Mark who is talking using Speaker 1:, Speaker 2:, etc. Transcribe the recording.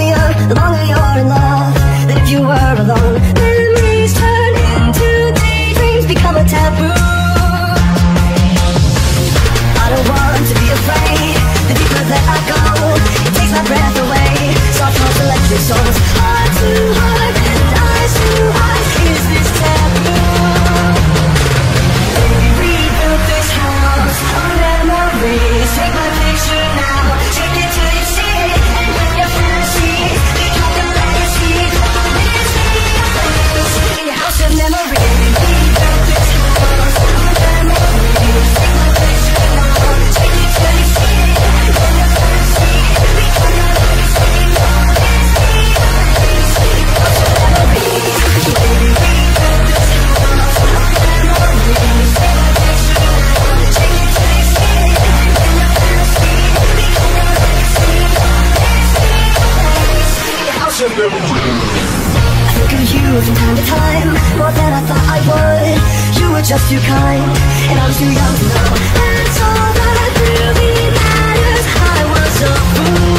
Speaker 1: me up the longer you're in love than if you were alone. Memories turn into daydreams, become a taboo. I don't want to be afraid. The deeper that I go, it takes my breath away. Soft hearts, electric souls, heart to heart and eyes to eyes. Is this taboo? Baby, rebuild this house of memories. Take my picture now, take it till you see it, and when you first see it, become the legacy. This house of memories. Rebuild this house of memories. Take my picture now, take it till you see it, and when you first see it, become the legacy. House of memories. Baby, rebuild this house of memories. Take my picture now, take it till you see it, and when you first see it, become the legacy. House of memories. I think of you from time to time, more than I thought I would. You were just too kind, and I was too young to know. That's all that really matters. I was a fool.